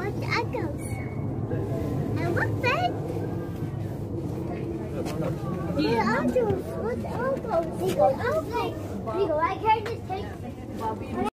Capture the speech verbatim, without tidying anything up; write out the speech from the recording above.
watch the echoes. And what bed? The others, what the others? They go, okay. They go, I carry this cake.